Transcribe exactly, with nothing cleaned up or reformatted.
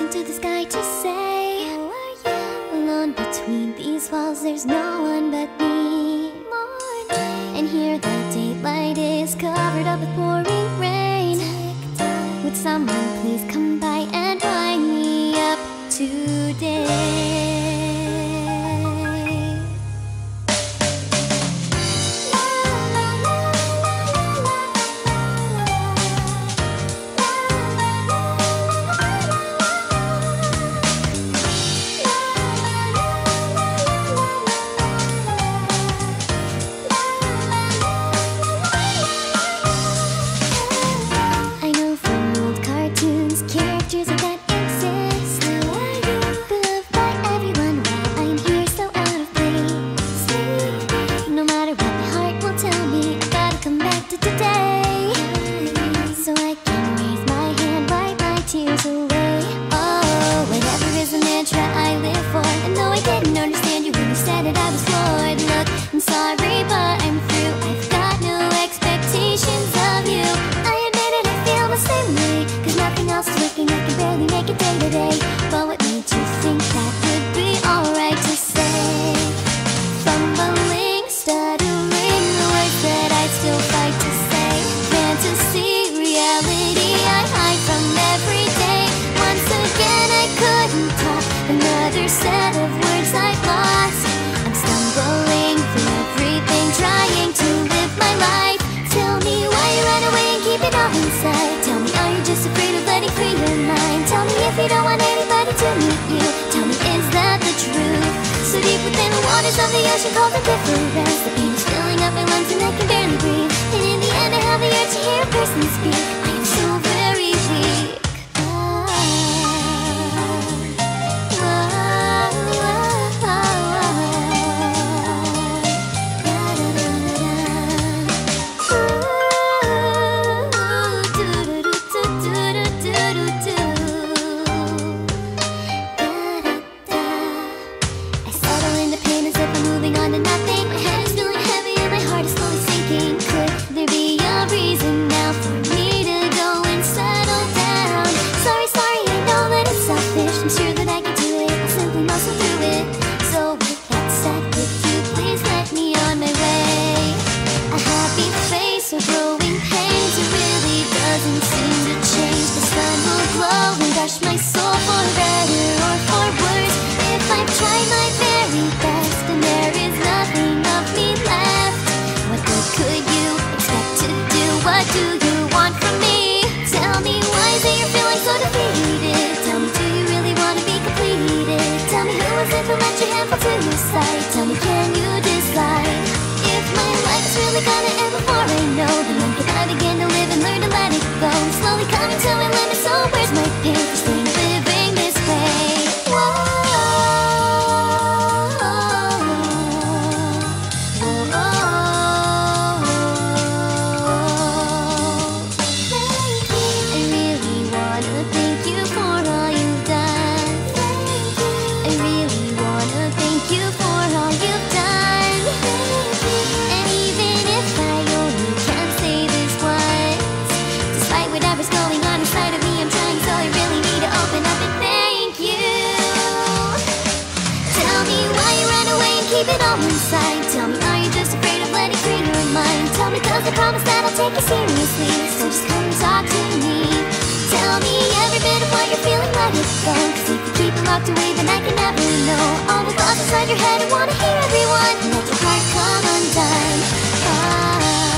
to the sky to say, how are you? Alone between these walls, there's no one but me. Morning. And here the daylight is covered up with pouring rain. Would someone please come by and wind me up today? Sorry, but I'm through. I've got no expectations of you. I admit it, I feel the same way, cause nothing else is working, I can barely make it day to day. But what made you think that would be alright to say? Fumbling, stuttering, the words that I still fight to say. Fantasy, reality, I hide from every day. Once again I couldn't talk, another set of words I lost. I'm stumbling through everything, trying to live my life. Tell me why you run away and keep it all inside. Tell me, are you just afraid of letting free your mind? Tell me if you don't want anybody to meet you. Tell me, is that the truth? So deep within the waters of the ocean, cold indifference. The pain is filling up my lungs and I can barely breathe. And in the end I have the urge to hear a person speak. I am so very weak. My soul for better or for worse. If I've tried my very best and there is nothing of me left, what good could you expect to do? What do you want from me? Tell me, why is it you're feeling so defeated? Tell me, do you really want to be completed? Tell me, who was it who lent your hand to your side? Tell me, can you decide if my life is really gonna end before I know? Then when can I begin to live and learn to let it go? Slowly coming to a limit, so where's my pain for staying living this way? Whoa. Keep it all inside. Tell me, are you just afraid of letting free your mind? Tell me, cause I promise that I'll take you seriously. So just come and talk to me. Tell me every bit of what you're feeling, let it go. Cause if you keep it locked away, then I can never know all the thoughts inside your head. I wanna hear everyone, and let your heart come undone. Ah.